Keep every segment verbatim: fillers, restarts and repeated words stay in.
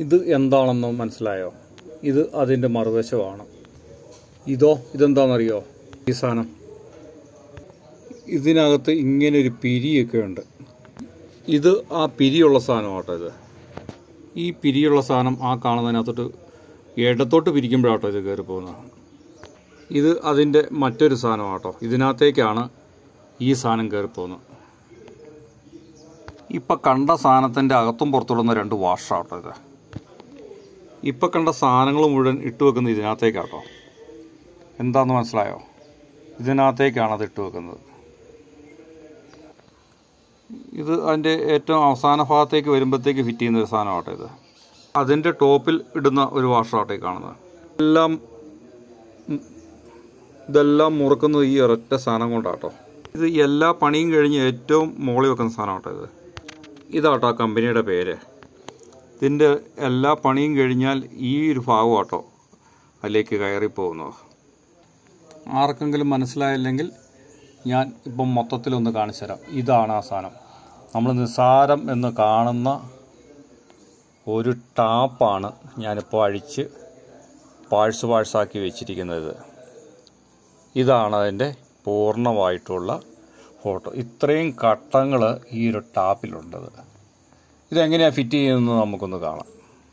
ഇത് എന്താണെന്ന് മനസ്സിലായോ? ഇത് അതിൻ്റെ മറുവശമാണ്. ഇതോ ഇതെന്താണെന്നറിയോ? ഈ സാധനം ഇതിനകത്ത് ഇങ്ങനെ ഒരു പിരിയൊക്കെ ഉണ്ട്. ഇത് ആ പിരിയുള്ള സാധനമാട്ടോ. ഇത് ഈ പിരിയുള്ള സാധനം ആ കാണുന്നതിനകത്തോട്ട് ഇടത്തോട്ട് പിരിക്കുമ്പോഴാട്ടോ ഇത് കയറി പോകുന്നത്. ഇത് അതിൻ്റെ മറ്റൊരു സാധനമാട്ടോ. ഇതിനകത്തേക്കാണ് ഈ സാധനം കയറിപ്പോകുന്നത്. ഇപ്പം കണ്ട സാധനത്തിൻ്റെ അകത്തും പുറത്തുള്ള രണ്ട് വാഷാട്ടോ ഇത്. ഇപ്പം കണ്ട സാധനങ്ങൾ മുഴുവൻ ഇട്ട് വെക്കുന്നത് ഇതിനകത്തേക്കാട്ടോ. എന്താണെന്ന് മനസ്സിലായോ? ഇതിനകത്തേക്കാണ് അത് ഇട്ട് വെക്കുന്നത്. ഇത് അതിൻ്റെ ഏറ്റവും അവസാന ഭാഗത്തേക്ക് വരുമ്പോഴത്തേക്ക് ഫിറ്റ് ചെയ്യുന്ന ഒരു സാധനമാട്ടോ ഇത്. അതിൻ്റെ ടോപ്പിൽ ഇടുന്ന ഒരു വാഷാട്ടോ ഈ കാണുന്നത്. എല്ലാം ഇതെല്ലാം മുറുക്കുന്നത് ഈ ഒരൊറ്റ സാധനം കൊണ്ടാട്ടോ. ഇത് എല്ലാ പണിയും കഴിഞ്ഞ് ഏറ്റവും മുകളിൽ വെക്കുന്ന സാധനമാട്ടോ ഇത്. ഇതാട്ടോ ആ കമ്പനിയുടെ പേര്. ഇതിൻ്റെ എല്ലാ പണിയും കഴിഞ്ഞാൽ ഈ ഒരു ഭാഗമാട്ടോ അതിലേക്ക് കയറിപ്പോകുന്നത്. ആർക്കെങ്കിലും മനസ്സിലായില്ലെങ്കിൽ ഞാൻ ഇപ്പം മൊത്തത്തിലൊന്ന് കാണിച്ചു തരാം. ഇതാണ് ആ സാധനം. നമ്മൾ നിസ്സാരം എന്ന് കാണുന്ന ഒരു ടാപ്പാണ് ഞാനിപ്പോൾ അഴിച്ച് പാഴ്സ് പാഴ്സാക്കി വെച്ചിരിക്കുന്നത്. ഇതാണ് അതിൻ്റെ പൂർണ്ണമായിട്ടുള്ള ഫോട്ടോ. ഇത്രയും ഘട്ടങ്ങൾ ഈ ഒരു ടാപ്പിലുണ്ടത്. ഇതെങ്ങനെയാണ് ഫിറ്റ് ചെയ്യുന്നത് നമുക്കൊന്ന് കാണാം.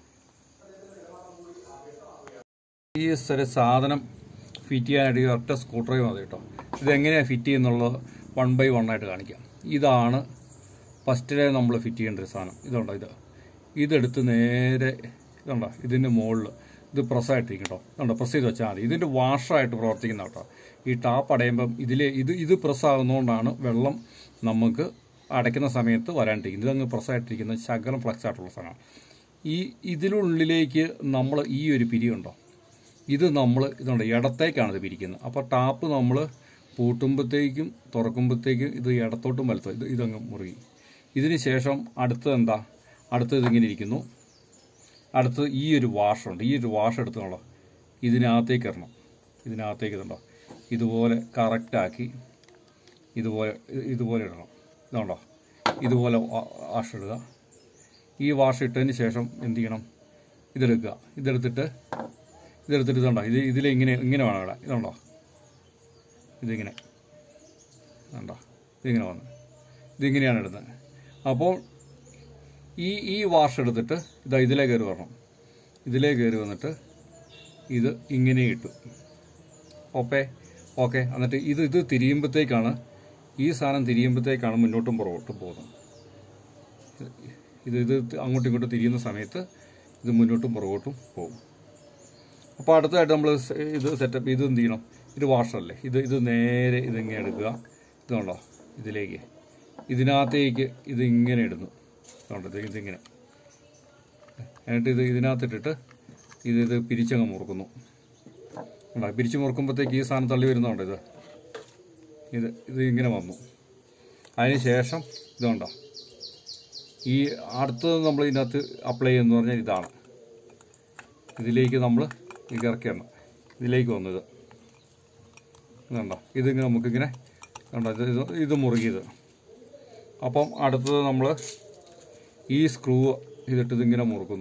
ഈ ഒരു സാധനം ഫിറ്റ് ചെയ്യാനായിട്ട് ഈ ഒറ്റ സ്ക്രൂ ഡ്രൈവർ മതി കേട്ടോ. ഇതെങ്ങനെയാണ് ഫിറ്റ് ചെയ്യുന്നുള്ളത് വൺ ബൈ വൺ ആയിട്ട് കാണിക്കാം. ഇതാണ് ഫസ്റ്റിലെ നമ്മൾ ഫിറ്റ് ചെയ്യേണ്ട ഒരു സാധനം. ഇതുണ്ടോ ഇത് ഇതെടുത്ത് നേരെ ഇതുണ്ടോ ഇതിൻ്റെ മുകളിൽ ഇത് പ്രസ്സായിട്ടിരിക്കും കേട്ടോ. ഇതുണ്ടോ പ്രസ് ചെയ്ത് വെച്ചാൽ മതി. ഇതിൻ്റെ വാഷായിട്ട് പ്രവർത്തിക്കുന്ന കേട്ടോ. ഈ ടാപ്പ് അടയുമ്പം ഇതിൽ ഇത് ഇത് പ്രസ്സാകുന്നതുകൊണ്ടാണ് വെള്ളം നമുക്ക് അടയ്ക്കുന്ന സമയത്ത് വരാണ്ടിരിക്കുന്നത്. ഇതങ്ങ് പ്രസ്സായിട്ടിരിക്കുന്ന ശകലം ഫ്ലക്സ് ആയിട്ടുള്ള സാധനമാണ്. ഈ ഇതിനുള്ളിലേക്ക് നമ്മൾ ഈ ഒരു പിരിയുണ്ടോ ഇത് നമ്മൾ ഇതുണ്ട് ഇടത്തേക്കാണ് ഇത് പിരിക്കുന്നത്. അപ്പോൾ ടാപ്പ് നമ്മൾ പൂട്ടുമ്പോഴത്തേക്കും തുറക്കുമ്പോഴത്തേക്കും ഇത് ഇടത്തോട്ടും വലത്തോ ഇത് ഇതങ്ങ് മുറുകി. ഇതിന് ശേഷം അടുത്തത് എന്താ അടുത്തത് ഇതിങ്ങനെ ഇരിക്കുന്നു. അടുത്തത് ഈ ഒരു വാഷുണ്ട്. ഈ ഒരു വാഷ് എടുത്തുള്ളൂ ഇതിനകത്തേക്ക് ഇടണം. ഇതിനകത്തേക്ക് ഇതുണ്ടോ ഇതുപോലെ കറക്റ്റാക്കി ഇതുപോലെ ഇതുപോലെ ഇടണം. ഇതുണ്ടോ ഇതുപോലെ വാഷ് ഇടുക. ഈ വാഷ് ഇട്ടതിന് ശേഷം എന്ത് ചെയ്യണം? ഇതെടുക്കുക. ഇതെടുത്തിട്ട് ഇതെടുത്തിട്ട് ഇതുണ്ടോ ഇത് ഇതിലിങ്ങനെ ഇങ്ങനെ വേണം ഇടാൻ. ഇതുണ്ടോ ഇതിങ്ങനെ ഉണ്ടോ ഇതിങ്ങനെ വന്ന് ഇതിങ്ങനെയാണ് ഇടുന്നത്. അപ്പോൾ ഈ ഈ വാഷ് എടുത്തിട്ട് ഇതാ ഇതിലേ കയറി വരണം. ഇതിലേ കയറി വന്നിട്ട് ഇത് ഇങ്ങനെ ഇട്ടു. ഓക്കെ ഓക്കെ എന്നിട്ട് ഇത് ഇത് തിരിയുമ്പോഴത്തേക്കാണ് ഈ സാധനം തിരിയുമ്പോഴത്തേക്കാണ് മുന്നോട്ടും പുറകോട്ടും പോകുന്നത്. ഇത് ഇത് അങ്ങോട്ടും ഇങ്ങോട്ടും തിരിയുന്ന സമയത്ത് ഇത് മുന്നോട്ടും പുറകോട്ടും പോകും. അപ്പോൾ അടുത്തതായിട്ട് നമ്മൾ ഇത് സെറ്റപ്പ് ഇത് എന്ത് ചെയ്യണം? ഇത് വാഷറല്ലേ. ഇത് ഇത് നേരെ ഇതിങ്ങനെ എടുക്കുക. ഇതുണ്ടോ ഇതിലേക്ക് ഇതിനകത്തേക്ക് ഇത് ഇങ്ങനെ ഇടുന്നു. ഇതുണ്ടോ ഇതിങ്ങനെ എന്നിട്ട് ഇത് ഇതിനകത്തിട്ടിട്ട് ഇത് ഇത് പിരിച്ചങ്ങ് മുറുക്കുന്നു. ഉണ്ടോ പിരിച്ച് മുറുക്കുമ്പോഴത്തേക്ക് ഈ സാധനം തള്ളി വരുന്നുണ്ടോ ഇത് ഇത് ഇത് ഇങ്ങനെ വന്നു. അതിന് ശേഷം ഇതുണ്ടോ ഈ അടുത്തത് നമ്മൾ ഇതിനകത്ത് അപ്ലൈ ചെയ്യുമെന്ന് പറഞ്ഞാൽ ഇതാണ്. ഇതിലേക്ക് നമ്മൾ ഇത് ഇറക്കിയാണ് ഇതിലേക്ക് വന്നത്. ഇതുണ്ടോ ഇതിങ്ങനെ നമുക്കിങ്ങനെ ഉണ്ടോ ഇത് ഇത് ഇത് മുറുകിയത്. അപ്പം അടുത്തത് നമ്മൾ ഈ സ്ക്രൂ ഇതിട്ട് ഇതിങ്ങനെ മുറുക്കുന്നു.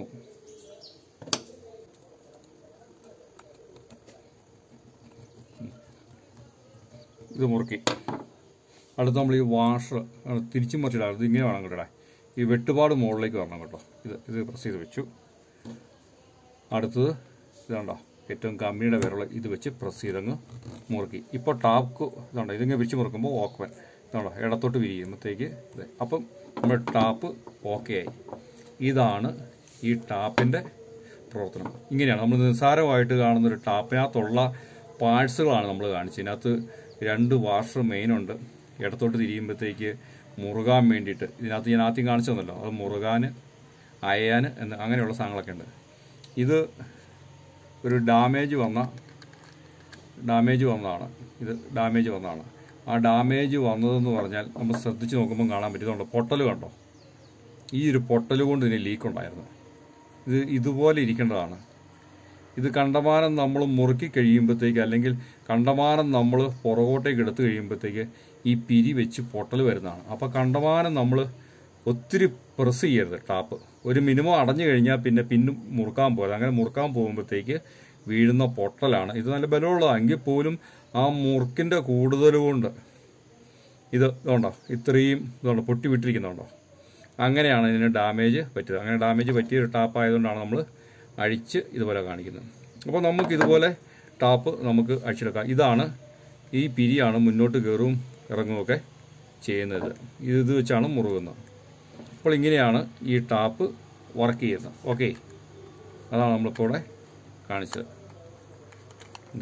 ഇത് മുറുക്കി അടുത്ത് നമ്മൾ ഈ വാഷർ തിരിച്ചും മറിച്ചിടാം. ഇത് ഇങ്ങനെ വേണം കേട്ടോ. ഈ വെട്ടുപാട് മുകളിലേക്ക് വരണം കേട്ടോ. ഇത് ഇത് പ്രസ് ചെയ്ത് വെച്ചു. അടുത്തത് ഇതുണ്ടോ ഏറ്റവും കമ്മിയുടെ വിരൽ ഇത് വെച്ച് പ്രസ് ചെയ്തങ്ങ് മുറുക്കി. ഇപ്പോൾ ടാപ്പ് ഇതുണ്ടോ ഇതിങ്ങനെ പിരിച്ച് മുറുക്കുമ്പോൾ ഓക്കൻ ഇതുണ്ടോ ഇടത്തോട്ട് വിരിയുമ്പോഴത്തേക്ക് ഇത് അപ്പം നമ്മുടെ ടാപ്പ് ഓക്കെ ആയി. ഇതാണ് ഈ ടാപ്പിൻ്റെ പ്രവർത്തനം. ഇങ്ങനെയാണ് നമ്മൾ നിസ്സാരമായിട്ട് കാണുന്നൊരു ടാപ്പിനകത്തുള്ള പാഴ്സുകളാണ് നമ്മൾ കാണിച്ചത്. ഇതിനകത്ത് രണ്ട് വാഷർ മെയിനുണ്ട്. ഇടത്തോട്ട് തിരിയുമ്പോഴത്തേക്ക് മുറുകാൻ വേണ്ടിയിട്ട് ഇതിനകത്ത് ഞാൻ ആദ്യം കാണിച്ചു തന്നല്ലോ. അത് മുറുകാൻ അയയാൻ എന്ന് അങ്ങനെയുള്ള സാധനങ്ങളൊക്കെ ഉണ്ട്. ഇത് ഒരു ഡാമേജ് വന്ന ഡാമേജ് വന്നതാണ്. ഇത് ഡാമേജ് വന്നതാണ്. ആ ഡാമേജ് വന്നതെന്ന് പറഞ്ഞാൽ നമ്മൾ ശ്രദ്ധിച്ച് നോക്കുമ്പോൾ കാണാൻ പറ്റുന്നുണ്ടോ പൊട്ടൽ കണ്ടോ? ഈ ഒരു പൊട്ടൽ കൊണ്ട് ഇതിന് ലീക്ക് ഉണ്ടായിരുന്നു. ഇത് ഇതുപോലെ ഇരിക്കേണ്ടതാണ്. ഇത് കണ്ടമാനം നമ്മൾ മുറുക്കി കഴിയുമ്പോഴത്തേക്ക് അല്ലെങ്കിൽ കണ്ടമാനം നമ്മൾ പുറകോട്ടേക്ക് എടുത്തു കഴിയുമ്പോഴത്തേക്ക് ഈ പിരി വെച്ച് പൊട്ടൽ വരുന്നതാണ്. അപ്പോൾ കണ്ടമാനം നമ്മൾ ഒത്തിരി പ്രസ് ചെയ്യരുത് ടാപ്പ്. ഒരു മിനിമം അടഞ്ഞു കഴിഞ്ഞാൽ പിന്നെ പിന്നും മുറുക്കാൻ പോകരുത്. അങ്ങനെ മുറുക്കാൻ പോകുമ്പോഴത്തേക്ക് വീഴുന്ന പൊട്ടലാണ്. ഇത് നല്ല ബലമുള്ളതാണെങ്കിൽ പോലും ആ മുറുക്കിൻ്റെ കൂടുതൽ കൊണ്ട് ഇത് ഇതുണ്ടോ ഇത്രയും ഇതുണ്ടോ പൊട്ടി വിട്ടിരിക്കുന്നുണ്ടോ, അങ്ങനെയാണ് ഇതിന് ഡാമേജ് പറ്റിയത്. അങ്ങനെ ഡാമേജ് പറ്റിയ ഒരു ടാപ്പ് ആയതുകൊണ്ടാണ് നമ്മൾ അഴിച്ച് ഇതുപോലെ കാണിക്കുന്നത്. അപ്പോൾ നമുക്ക് ഇതുപോലെ ടാപ്പ് നമുക്ക് അഴിച്ചെടുക്കാം. ഇതാണ് ഈ പിരിയാണ് മുന്നോട്ട് കയറും ഇറങ്ങുമൊക്കെ ചെയ്യുന്നത്. ഇത് വെച്ചാണ് മുറുകുന്നത്. അപ്പോൾ ഇങ്ങനെയാണ് ഈ ടാപ്പ് വർക്ക് ചെയ്യുന്നത്. ഓക്കെ, അതാണ് നമ്മളിപ്പോൾ ഇവിടെ കാണിച്ചത്. ഇത്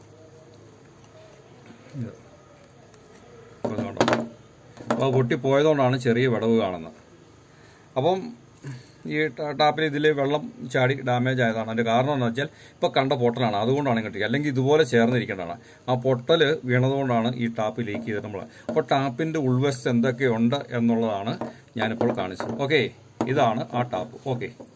ഇത് അപ്പോൾ പൊട്ടിപ്പോയതുകൊണ്ടാണ് ചെറിയ വിടവ് കാണുന്നത്. അപ്പം ഈ ടാപ്പിൽ ഇതിൽ വെള്ളം ചാടി ഡാമേജ് ആയതാണ്. അതിൻ്റെ കാരണം എന്ന് വെച്ചാൽ ഇപ്പോൾ കണ്ട പൊട്ടലാണ്, അതുകൊണ്ടാണ് ഇങ്ങോട്ട്. അല്ലെങ്കിൽ ഇതുപോലെ ചേർന്നിരിക്കേണ്ടതാണ്. ആ പൊട്ടൽ വീണതുകൊണ്ടാണ് ഈ ടാപ്പ് ലീക്ക് ചെയ്തത് നമ്മൾ. അപ്പോൾ ടാപ്പിൻ്റെ ഉൾവശത്ത് എന്തൊക്കെയുണ്ട് എന്നുള്ളതാണ് ഞാനിപ്പോൾ കാണിച്ചത്. ഓക്കെ, ഇതാണ് ആ ടാപ്പ്. ഓക്കെ.